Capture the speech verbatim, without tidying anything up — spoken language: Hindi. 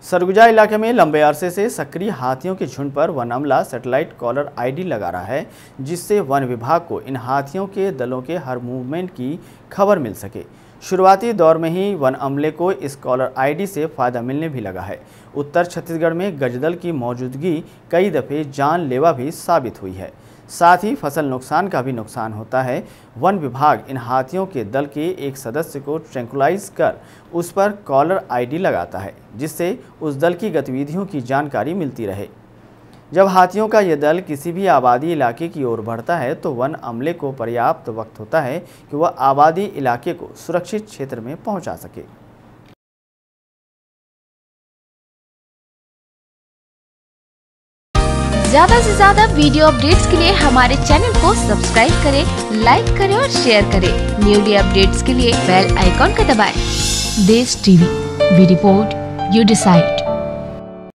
सरगुजा इलाके में लंबे अरसे से सक्रिय हाथियों के झुंड पर वन अमला सैटेलाइट कॉलर आईडी लगा रहा है, जिससे वन विभाग को इन हाथियों के दलों के हर मूवमेंट की खबर मिल सके। शुरुआती दौर में ही वन अमले को इस कॉलर आईडी से फ़ायदा मिलने भी लगा है। उत्तर छत्तीसगढ़ में गजदल की मौजूदगी कई दफ़े जानलेवा भी साबित हुई है। साथ ही फसल नुकसान का भी नुकसान होता है। वन विभाग इन हाथियों के दल के एक सदस्य को ट्रैंकुलाइज कर उस पर कॉलर आईडी लगाता है, जिससे उस दल की गतिविधियों की जानकारी मिलती रहे। जब हाथियों का यह दल किसी भी आबादी इलाके की ओर बढ़ता है तो वन अमले को पर्याप्त वक्त होता है कि वह आबादी इलाके को सुरक्षित क्षेत्र में पहुंचा सके। ज्यादा से ज्यादा वीडियो अपडेट्स के लिए हमारे चैनल को सब्सक्राइब करें, लाइक करें और शेयर करें। न्यूली अपडेट्स के लिए बेल आइकॉन का दबाएं। Desh TV, we report, you decide.